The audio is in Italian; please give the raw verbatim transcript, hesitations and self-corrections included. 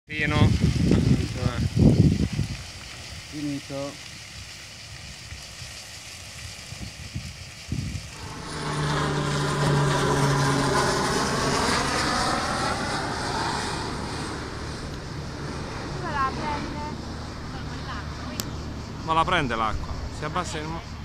Pieno. Finito. Ma la prende l'acqua, si abbassa il...